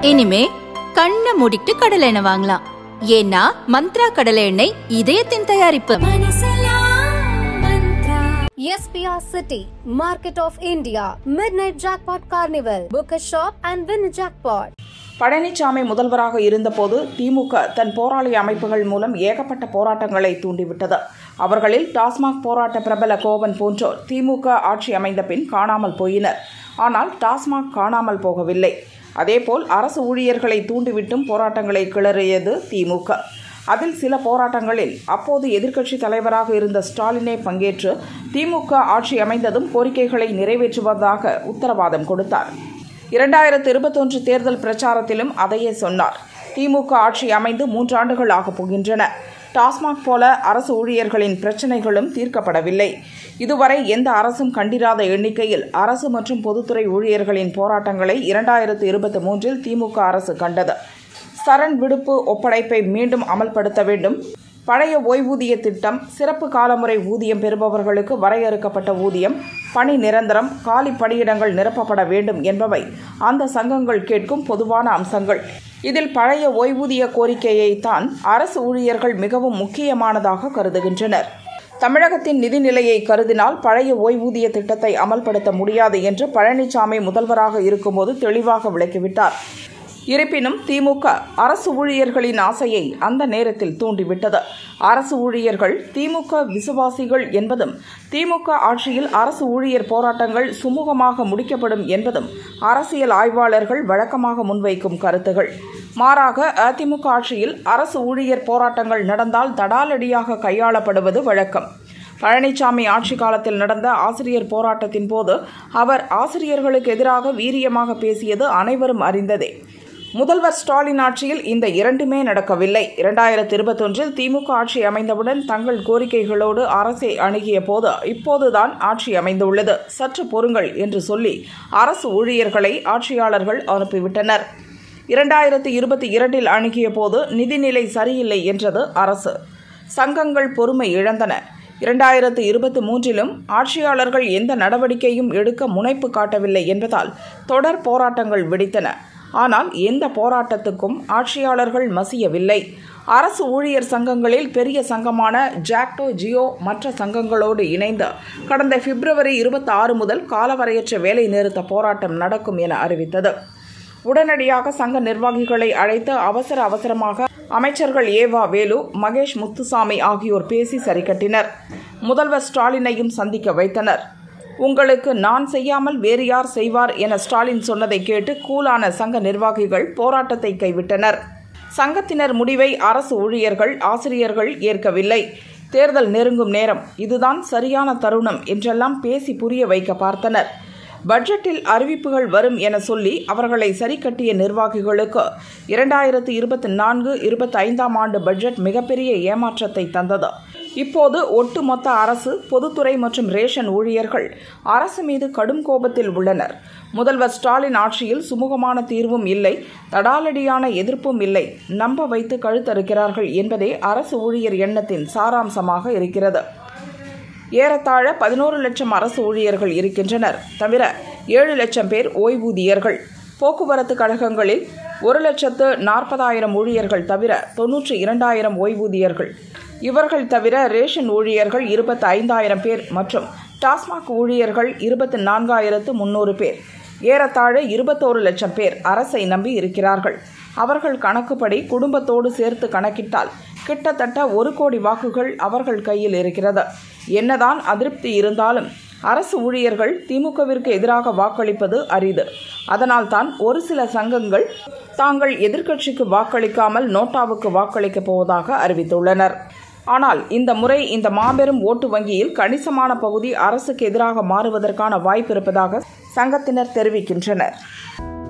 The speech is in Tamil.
இனிமே கண்ணை மூடிட்டு கடலை எண்ணெய் வாங்கலாம். ஏன்னா மந்த்ரா கடலை எண்ணெய் இதயத்தின் தயாரிப்பு. SPR City, Market of India, Midnight Jackpot Carnival. Book a shop and win a jackpot. Palaniswami முதல்வராக இருந்தபோது திமுக தன் போராளி அமைப்புகள் மூலம் ஏகப்பட்ட போராட்டங்களை தூண்டிவிட்டது. அவர்களில் டாஸ்மாக் போராட்ட பிரபல கோவன் போன்றோர் திமுக ஆட்சி அமைந்த பின் காணாமல் போயினர். ஆனால் டாஸ்மாக் காணாமல் போகவில்லை. அதேபோல் அரசு ஊழியர்களை தூண்டிவிட்டும் போராட்டங்களை கிளறியது திமுக. அதில் சில போராட்டங்களில் அப்போது எதிர்க்கட்சி தலைவராக இருந்த ஸ்டாலினே பங்கேற்று திமுக ஆட்சி அமைந்ததும் கோரிக்கைகளை நிறைவேற்றுவதாக உத்தரவாதம் கொடுத்தார். 2021 தேர்தல் பிரச்சாரத்திலும் அதையே சொன்னார். திமுக ஆட்சி அமைந்து 3 ஆண்டுகள் ஆகப் போகின்றன. டாஸ்மாக் போல அரசு ஊழியர்களின் பிரச்சினைகளும் தீர்க்கப்படவில்லை. இதுவரை எந்த அரசும் கண்டிராத எண்ணிக்கையில் அரசு மற்றும் பொதுத்துறை ஊழியர்களின் போராட்டங்களை 2023 திமுக அரசு கண்டது. சரண் விடுப்பு ஒப்படைப்பை மீண்டும் அமல்படுத்த வேண்டும், பழைய ஓய்வூதிய திட்டம், சிறப்பு காலமுறை ஊதியம் பெறுபவர்களுக்கு வரையறுக்கப்பட்ட ஊதியம், பணி நிரந்தரம், காலி பணியிடங்கள் நிரப்பப்பட வேண்டும் என்பவை அந்த சங்கங்கள் கேட்கும் பொதுவான அம்சங்கள். இதில் பழைய ஓய்வூதிய கோரிக்கையைத்தான் அரசு ஊழியர்கள் மிகவும் முக்கியமானதாக கருதுகின்றனர். தமிழகத்தின் நிதிநிலையை கருதினால் பழைய ஓய்வூதிய திட்டத்தை அமல்படுத்த முடியாது என்று பழனிசாமி முதல்வராக இருக்கும்போது தெளிவாக விளக்கிவிட்டார். இருப்பினும் திமுக அரசு ஊழியர்களின் ஆசையை அந்த நேரத்தில் தூண்டிவிட்டது. அரசு ஊழியர்கள் திமுக விசுவாசிகள் என்பதும், திமுக ஆட்சியில் அரசு ஊழியர் போராட்டங்கள் சுமூகமாக முடிக்கப்படும் என்பதும் அரசியல் ஆய்வாளர்கள் வழக்கமாக முன்வைக்கும் கருத்துகள். மாறாக அதிமுக ஆட்சியில் அரசு ஊழியர் போராட்டங்கள் நடந்தால் தடாலடியாக கையாளப்படுவது வழக்கம். பழனிசாமி ஆட்சி காலத்தில் நடந்த ஆசிரியர் போராட்டத்தின் போது அவர் ஆசிரியர்களுக்கு எதிராக வீரியமாக பேசியது அனைவரும் அறிந்ததே. முதல்வர் ஸ்டாலின் ஆட்சியில் இந்த இரண்டுமே நடக்கவில்லை. 2021 திமுக ஆட்சி அமைந்தவுடன் தங்கள் கோரிக்கைகளோடு அரசை அணுகிய போது இப்போதுதான் ஆட்சி அமைந்துள்ளது, சற்று பொறுங்கள் என்று சொல்லி அரசு ஊழியர்களை ஆட்சியாளர்கள் அனுப்பிவிட்டனர். 2022 அணுகிய போது நிதிநிலை சரியில்லை என்றது அரசு. சங்கங்கள் பொறுமை இழந்தன. 2023 ஆட்சியாளர்கள் எந்த நடவடிக்கையும் எடுக்க முனைப்பு காட்டவில்லை என்பதால் தொடர் போராட்டங்கள் வெடித்தன. ஆனால் எந்த போராட்டத்துக்கும் ஆட்சியாளர்கள் மசியவில்லை. அரசு ஊழியர் சங்கங்களில் பெரிய சங்கமான ஜாக்டோ ஜியோ மற்ற சங்கங்களோடு இணைந்து கடந்த பிப்ரவரி 26 முதல் காலவரையற்ற வேலை நிறுத்த போராட்டம் நடக்கும் என அறிவித்தது. உடனடியாக சங்க நிர்வாகிகளை அழைத்து அவசரமாக அமைச்சர்கள் ஏவா வேலு, மகேஷ் முத்துசாமி ஆகியோர் பேசி சரிக்கட்டினர். முதல்வர் ஸ்டாலினையும் சந்திக்க வைத்தனர். உங்களுக்கு நான் செய்யாமல் வேறு யார் செய்வார் என ஸ்டாலின் சொன்னதை கேட்டு கூலான சங்க நிர்வாகிகள் போராட்டத்தை கைவிட்டனர். சங்கத்தினர் முடிவை அரசு ஊழியர்கள், ஆசிரியர்கள் ஏற்கவில்லை. தேர்தல் நெருங்கும் நேரம், இதுதான் சரியான தருணம் என்றெல்லாம் பேசி புரிய வைக்க பார்த்தனர். பட்ஜெட்டில் அறிவிப்புகள் வரும் என சொல்லி அவர்களை சரிக்கட்டிய நிர்வாகிகளுக்கு 2024-25 ஆண்டு பட்ஜெட் மிகப்பெரிய ஏமாற்றத்தை தந்தது. இப்போது ஒட்டுமொத்த அரசு, பொதுத்துறை மற்றும் ரேஷன் ஊழியர்கள் அரசு மீது கடும் கோபத்தில் உள்ளனர். முதல்வர் ஸ்டாலின் ஆட்சியில் சுமூகமான தீர்வும் இல்லை, தடாலடியான எதிர்ப்பும் இல்லை, நம்ப வைத்து கழுத்தறுக்கிறார்கள் என்பதே அரசு ஊழியர் எண்ணத்தின் சாராம்சமாக இருக்கிறது. ஏறத்தாழ 11 லட்சம் அரசு ஊழியர்கள் இருக்கின்றனர். தவிர 7 லட்சம் பேர் ஓய்வூதியர்கள். போக்குவரத்து கழகங்களில் 1,40,000 ஊழியர்கள் தவிர 92,000 ஓய்வூதியர்கள். இவர்கள் தவிர ரேஷன் ஊழியர்கள் 25,000 பேர் மற்றும் டாஸ்மாக் ஊழியர்கள் 24,300 பேர். ஏறத்தாழ 21 லட்சம் பேர் அரசை நம்பி இருக்கிறார்கள். அவர்கள் கணக்குப்படி குடும்பத்தோடு சேர்த்து கணக்கிட்டால் கிட்டத்தட்ட 1 கோடி வாக்குகள் அவர்கள் கையில் இருக்கிறது. என்னதான் அதிருப்தி இருந்தாலும் அரசு ஊழியர்கள் திமுகவிற்கு எதிராக வாக்களிப்பது அரிது. அதனால்தான் ஒரு சில சங்கங்கள் தாங்கள் எதிர்க்கட்சிக்கு வாக்களிக்காமல் நோட்டாவுக்கு வாக்களிக்கப் போவதாக அறிவித்துள்ளனர். ஆனால் இந்த முறை இந்த மாபெரும் ஓட்டு வங்கியில் கணிசமான பகுதி அரசுக்கு எதிராக மாறுவதற்கான வாய்ப்பு இருப்பதாக சங்கத்தினர் தெரிவிக்கின்றனர்.